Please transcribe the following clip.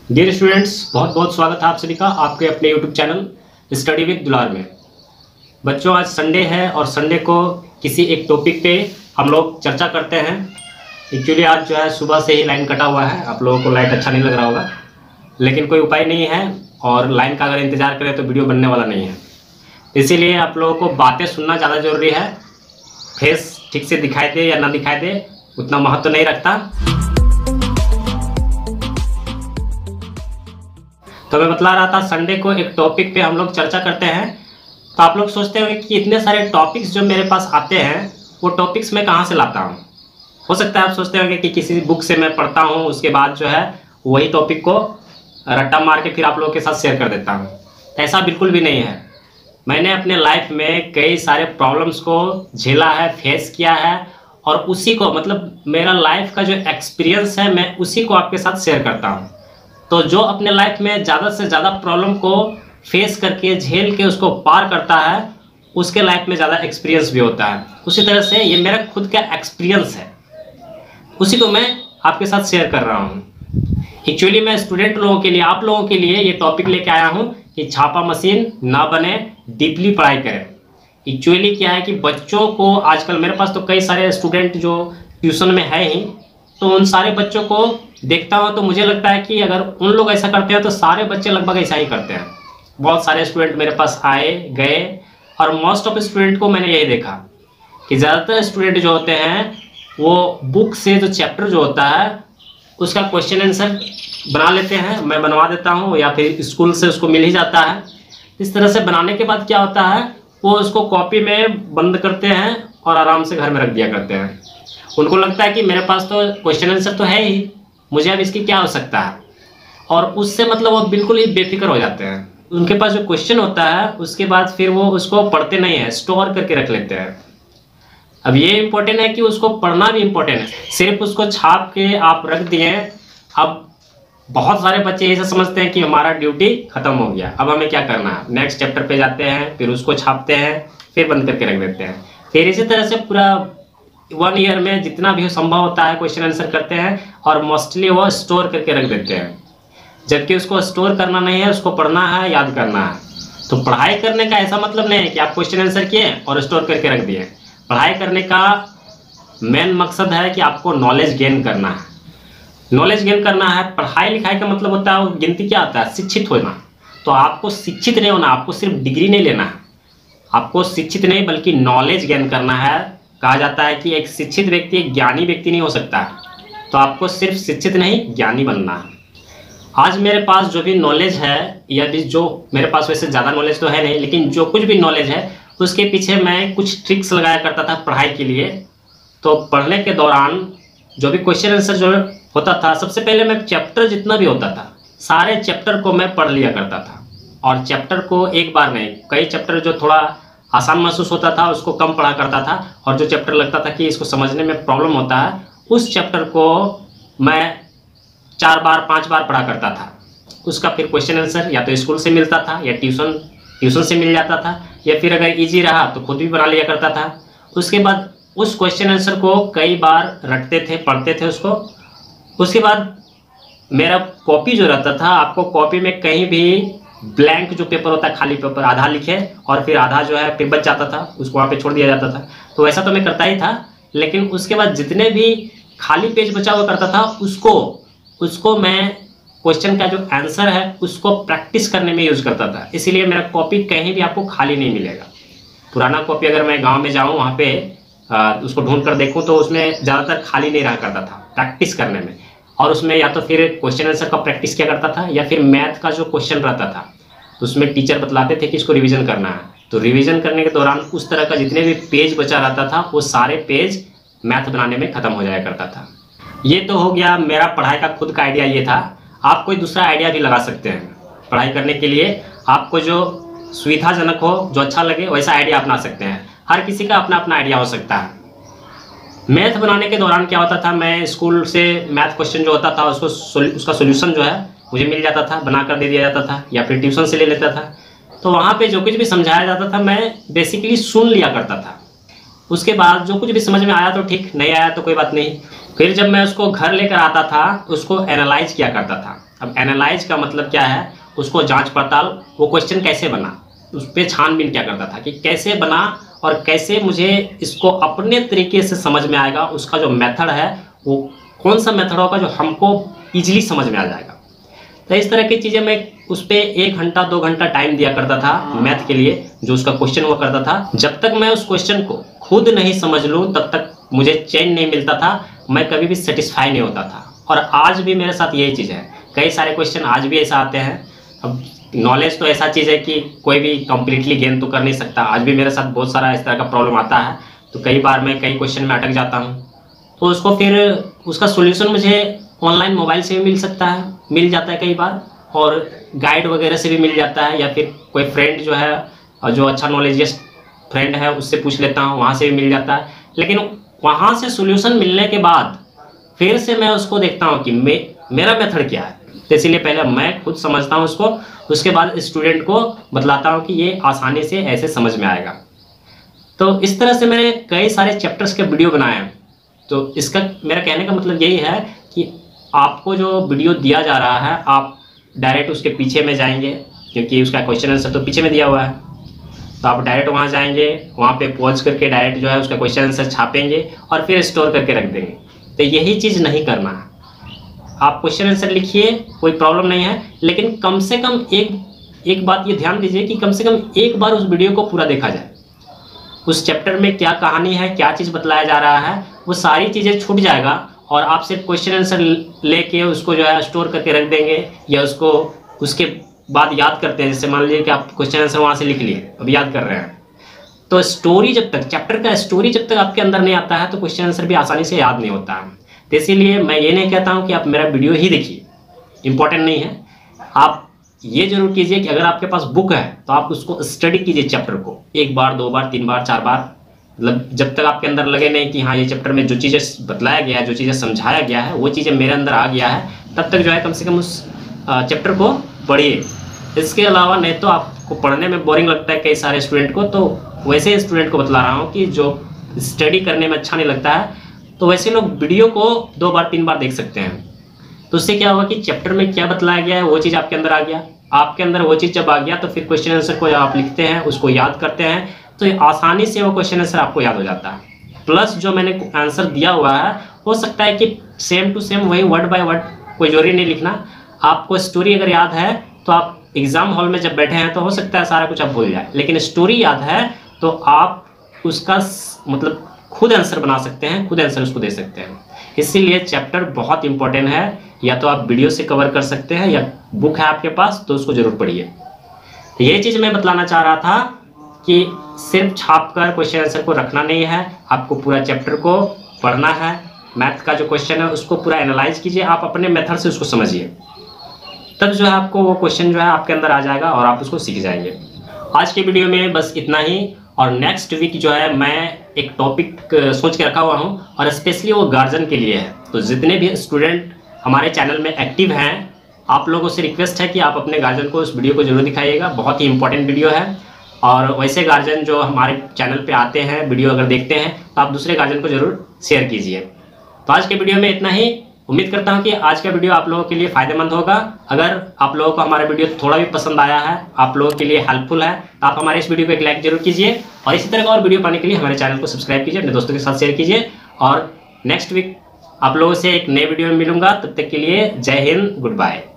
Dear students, बहुत बहुत स्वागत है आप सभी का आपके अपने यूट्यूब चैनल स्टडी विद दुलार में। बच्चों, आज संडे है और संडे को किसी एक टॉपिक पे हम लोग चर्चा करते हैं। एक्चुअली आज जो है सुबह से ही लाइन कटा हुआ है, आप लोगों को लाइट अच्छा नहीं लग रहा होगा, लेकिन कोई उपाय नहीं है और लाइन का अगर इंतज़ार करें तो वीडियो बनने वाला नहीं है। इसीलिए आप लोगों को बातें सुनना ज़्यादा ज़रूरी है। फेस ठीक से दिखाई दे या ना दिखाई दे उतना महत्व नहीं रखता। तो मैं बतला रहा था संडे को एक टॉपिक पे हम लोग चर्चा करते हैं। तो आप लोग सोचते होंगे कि इतने सारे टॉपिक्स जो मेरे पास आते हैं वो टॉपिक्स मैं कहाँ से लाता हूँ। हो सकता है आप सोचते होंगे कि किसी बुक से मैं पढ़ता हूँ, उसके बाद जो है वही टॉपिक को रट्टा मार के फिर आप लोगों के साथ शेयर कर देता हूँ। ऐसा बिल्कुल भी नहीं है। मैंने अपने लाइफ में कई सारे प्रॉब्लम्स को झेला है, फेस किया है और उसी को मतलब मेरा लाइफ का जो एक्सपीरियंस है मैं उसी को आपके साथ शेयर करता हूँ। तो जो अपने लाइफ में ज़्यादा से ज़्यादा प्रॉब्लम को फेस करके झेल के उसको पार करता है उसके लाइफ में ज़्यादा एक्सपीरियंस भी होता है। उसी तरह से ये मेरा खुद का एक्सपीरियंस है, उसी को मैं आपके साथ शेयर कर रहा हूँ। एक्चुअली मैं स्टूडेंट लोगों के लिए, आप लोगों के लिए ये टॉपिक लेके आया हूँ कि छापा मशीन ना बने, डीपली पढ़ाई करें। एक्चुअली क्या है कि बच्चों को आजकल मेरे पास तो कई सारे स्टूडेंट जो ट्यूशन में है ही, तो उन सारे बच्चों को देखता हूँ तो मुझे लगता है कि अगर उन लोग ऐसा करते हैं तो सारे बच्चे लगभग ऐसा ही करते हैं। बहुत सारे स्टूडेंट मेरे पास आए गए और मोस्ट ऑफ स्टूडेंट को मैंने यही देखा कि ज़्यादातर स्टूडेंट जो होते हैं वो बुक से जो चैप्टर जो होता है उसका क्वेश्चन आंसर बना लेते हैं। मैं बनवा देता हूँ या फिर स्कूल से उसको मिल ही जाता है। इस तरह से बनाने के बाद क्या होता है, वो उसको कॉपी में बंद करते हैं और आराम से घर में रख दिया करते हैं। उनको लगता है कि मेरे पास तो क्वेश्चन आंसर तो है ही, मुझे अब इसकी क्या आवश्यकता है, और उससे मतलब वो बिल्कुल ही बेफिक्र हो जाते हैं। उनके पास जो क्वेश्चन होता है उसके बाद फिर वो उसको पढ़ते नहीं है, स्टोर करके रख लेते हैं। अब ये इम्पोर्टेंट है कि उसको पढ़ना भी इम्पोर्टेंट है, सिर्फ उसको छाप के आप रख दिए। अब बहुत सारे बच्चे ऐसा समझते हैं कि हमारा ड्यूटी खत्म हो गया, अब हमें क्या करना है, नेक्स्ट चैप्टर पे जाते हैं, फिर उसको छापते हैं, फिर बंद करके रख देते हैं। फिर इसी तरह से पूरा 1 ईयर में जितना भी संभव होता है क्वेश्चन आंसर करते हैं और मोस्टली वो स्टोर करके रख देते हैं, जबकि उसको स्टोर करना नहीं है, उसको पढ़ना है, याद करना है। तो पढ़ाई करने का ऐसा मतलब नहीं है कि आप क्वेश्चन आंसर किए और स्टोर करके रख दिए। पढ़ाई करने का मेन मकसद है कि आपको नॉलेज गेन करना है। नॉलेज गेन करना है, पढ़ाई लिखाई का मतलब होता है, गिनती क्या होता है, शिक्षित होना। तो आपको शिक्षित नहीं होना, आपको सिर्फ डिग्री नहीं लेना है, आपको शिक्षित नहीं बल्कि नॉलेज गेन करना है। कहा जाता है कि एक शिक्षित व्यक्ति एक ज्ञानी व्यक्ति नहीं हो सकता, तो आपको सिर्फ शिक्षित नहीं ज्ञानी बनना है। आज मेरे पास जो भी नॉलेज है, या जो मेरे पास वैसे ज़्यादा नॉलेज तो है नहीं, लेकिन जो कुछ भी नॉलेज है उसके पीछे मैं कुछ ट्रिक्स लगाया करता था पढ़ाई के लिए। तो पढ़ने के दौरान जो भी क्वेश्चन आंसर जो होता था, सबसे पहले मैं चैप्टर जितना भी होता था सारे चैप्टर को मैं पढ़ लिया करता था। और चैप्टर को एक बार नहीं, कई चैप्टर जो थोड़ा आसान महसूस होता था उसको कम पढ़ा करता था, और जो चैप्टर लगता था कि इसको समझने में प्रॉब्लम होता है उस चैप्टर को मैं 4 बार 5 बार पढ़ा करता था। उसका फिर क्वेश्चन आंसर या तो स्कूल से मिलता था या ट्यूशन से मिल जाता था, या फिर अगर इजी रहा तो खुद भी बना लिया करता था। उसके बाद उस क्वेश्चन आंसर को कई बार रटते थे, पढ़ते थे उसको। उसके बाद मेरा कॉपी जो रहता था, आपको कॉपी में कहीं भी ब्लैंक जो पेपर होता है, खाली पेपर, आधा लिखे और फिर आधा जो है बच जाता था, उसको वहाँ पे छोड़ दिया जाता था। तो वैसा तो मैं करता ही था, लेकिन उसके बाद जितने भी खाली पेज बचा हुआ करता था उसको मैं क्वेश्चन का जो आंसर है उसको प्रैक्टिस करने में यूज़ करता था। इसीलिए मेरा कॉपी कहीं भी आपको खाली नहीं मिलेगा। पुराना कॉपी अगर मैं गाँव में जाऊँ वहाँ पे उसको ढूंढ कर देखूँ तो उसमें ज़्यादातर खाली नहीं रहा करता था प्रैक्टिस करने में। और उसमें या तो फिर क्वेश्चन आंसर का प्रैक्टिस किया करता था, या फिर मैथ का जो क्वेश्चन रहता था तो उसमें टीचर बतलाते थे कि इसको रिवीजन करना है। तो रिवीजन करने के दौरान उस तरह का जितने भी पेज बचा रहता था वो सारे पेज मैथ बनाने में ख़त्म हो जाया करता था। ये तो हो गया मेरा पढ़ाई का खुद का आइडिया। ये था, आप कोई दूसरा आइडिया भी लगा सकते हैं पढ़ाई करने के लिए। आपको जो सुविधाजनक हो, जो अच्छा लगे वैसा आइडिया अपना सकते हैं। हर किसी का अपना अपना आइडिया हो सकता है। मैथ बनाने के दौरान क्या होता था, मैं स्कूल से मैथ क्वेश्चन जो होता था उसका सोल्यूशन जो है मुझे मिल जाता था, बना कर दे दिया जाता था, या फिर ट्यूशन से ले लेता था। तो वहाँ पे जो कुछ भी समझाया जाता था मैं बेसिकली सुन लिया करता था। उसके बाद जो कुछ भी समझ में आया तो ठीक, नहीं आया तो कोई बात नहीं। फिर जब मैं उसको घर लेकर आता था उसको एनालाइज किया करता था। अब एनालाइज का मतलब क्या है, उसको जांच पड़ताल, वो क्वेश्चन कैसे बना, उस पर छानबीन क्या करता था कि कैसे बना और कैसे मुझे इसको अपने तरीके से समझ में आएगा, उसका जो मेथड है वो कौन सा मेथड होगा जो हमको ईजिली समझ में आ जाएगा। तो इस तरह की चीज़ें मैं उस पर 1 घंटा 2 घंटा टाइम दिया करता था मैथ के लिए, जो उसका क्वेश्चन हुआ करता था। जब तक मैं उस क्वेश्चन को खुद नहीं समझ लूँ तब तक मुझे चैन नहीं मिलता था, मैं कभी भी सेटिस्फाई नहीं होता था। और आज भी मेरे साथ यही चीज़ है, कई सारे क्वेश्चन आज भी ऐसा आते हैं। अब नॉलेज तो ऐसा चीज़ है कि कोई भी कंप्लीटली गेन तो कर नहीं सकता, आज भी मेरे साथ बहुत सारा इस तरह का प्रॉब्लम आता है। तो कई बार मैं कई क्वेश्चन में अटक जाता हूँ, तो उसको फिर उसका सोल्यूशन मुझे ऑनलाइन मोबाइल से भी मिल जाता है कई बार, और गाइड वगैरह से भी मिल जाता है, या फिर कोई फ्रेंड जो है और जो अच्छा नॉलेजियस फ्रेंड है उससे पूछ लेता हूँ, वहाँ से भी मिल जाता है। लेकिन वहाँ से सोल्यूशन मिलने के बाद फिर से मैं उसको देखता हूँ कि मेरा मेथड क्या है। तो इसीलिए पहले मैं खुद समझता हूँ उसको, उसके बाद स्टूडेंट को बतलाता हूँ कि ये आसानी से ऐसे समझ में आएगा। तो इस तरह से मैंने कई सारे चैप्टर्स के वीडियो बनाए हैं। तो इसका मेरा कहने का मतलब यही है कि आपको जो वीडियो दिया जा रहा है आप डायरेक्ट उसके पीछे में जाएंगे, क्योंकि उसका क्वेश्चन आंसर तो पीछे में दिया हुआ है, तो आप डायरेक्ट वहाँ जाएंगे, वहाँ पे पॉज करके डायरेक्ट जो है उसका क्वेश्चन आंसर छापेंगे और फिर स्टोर करके रख देंगे। तो यही चीज़ नहीं करना है। आप क्वेश्चन आंसर लिखिए, कोई प्रॉब्लम नहीं है, लेकिन कम से कम एक बात ये ध्यान दीजिए कि कम से कम एक बार उस वीडियो को पूरा देखा जाए। उस चैप्टर में क्या कहानी है, क्या चीज़ बतलाया जा रहा है, वो सारी चीज़ें छूट जाएगा और आप सिर्फ क्वेश्चन आंसर लेके उसको जो है स्टोर करके रख देंगे, या उसको उसके बाद याद करते हैं। जैसे मान लीजिए कि आप क्वेश्चन आंसर वहाँ से लिख लिए, अब याद कर रहे हैं, तो स्टोरी जब तक, चैप्टर का स्टोरी जब तक आपके अंदर नहीं आता है तो क्वेश्चन आंसर भी आसानी से याद नहीं होता है। तो इसीलिए मैं ये नहीं कहता हूँ कि आप मेरा वीडियो ही देखिए, इम्पोर्टेंट नहीं है। आप ये जरूर कीजिए कि अगर आपके पास बुक है तो आप उसको स्टडी कीजिए चैप्टर को 1 बार 2 बार 3 बार 4 बार, मतलब जब तक आपके अंदर लगे नहीं कि हाँ ये चैप्टर में जो चीज़ें बतलाया गया है, जो चीज़ें समझाया गया है वो चीज़ें मेरे अंदर आ गया है, तब तक जो है कम से कम उस चैप्टर को पढ़िए। इसके अलावा नहीं तो आपको पढ़ने में बोरिंग लगता है कई सारे स्टूडेंट को, तो वैसे स्टूडेंट को बतला रहा हूँ कि जो स्टडी करने में अच्छा नहीं लगता है, तो वैसे लोग वीडियो को 2 बार 3 बार देख सकते हैं। तो उससे क्या होगा कि चैप्टर में क्या बतलाया गया है वो चीज़ आपके अंदर आ गया, आपके अंदर वो चीज़ जब आ गया तो फिर क्वेश्चन आंसर को जब आप लिखते हैं, उसको याद करते हैं, तो आसानी से वो क्वेश्चन आंसर आपको याद हो जाता है। प्लस जो मैंने आंसर दिया हुआ है हो सकता है कि सेम टू सेम वही वर्ड बाय वर्ड, कोई जोरी नहीं लिखना। आपको स्टोरी अगर याद है तो आप एग्जाम हॉल में जब बैठे हैं तो हो सकता है सारा कुछ आप भूल जाए, लेकिन स्टोरी याद है तो आप उसका मतलब खुद आंसर बना सकते हैं, खुद आंसर उसको दे सकते हैं। इसीलिए चैप्टर बहुत इंपॉर्टेंट है, या तो आप वीडियो से कवर कर सकते हैं या बुक है आपके पास तो उसको जरूर पढ़िए। तो ये चीज़ मैं बतलाना चाह रहा था कि सिर्फ छाप कर क्वेश्चन आंसर को रखना नहीं है, आपको पूरा चैप्टर को पढ़ना है। मैथ का जो क्वेश्चन है उसको पूरा एनालाइज कीजिए, आप अपने मेथड से उसको समझिए, तब जो है आपको वो क्वेश्चन जो है आपके अंदर आ जाएगा और आप उसको सीख जाएंगे। आज के वीडियो में बस इतना ही, और नेक्स्ट वीक जो है मैं एक टॉपिक सोच के रखा हुआ हूँ और स्पेशली वो गार्जियन के लिए है। तो जितने भी स्टूडेंट हमारे चैनल में एक्टिव हैं, आप लोगों से रिक्वेस्ट है कि आप अपने गार्जियन को उस वीडियो को जरूर दिखाइएगा, बहुत ही इंपॉर्टेंट वीडियो है। और वैसे गार्जियन जो हमारे चैनल पे आते हैं, वीडियो अगर देखते हैं, तो आप दूसरे गार्जियन को जरूर शेयर कीजिए। तो आज के वीडियो में इतना ही। उम्मीद करता हूं कि आज का वीडियो आप लोगों के लिए फ़ायदेमंद होगा। अगर आप लोगों को हमारा वीडियो थोड़ा भी पसंद आया है, आप लोगों के लिए हेल्पफुल है, तो आप हमारे इस वीडियो को एक लाइक जरूर कीजिए, और इसी तरह का और वीडियो पाने के लिए हमारे चैनल को सब्सक्राइब कीजिए, अपने दोस्तों के साथ शेयर कीजिए। और नेक्स्ट वीक आप लोगों से एक नए वीडियो में मिलूंगा, तब तक के लिए जय हिंद, गुड बाय।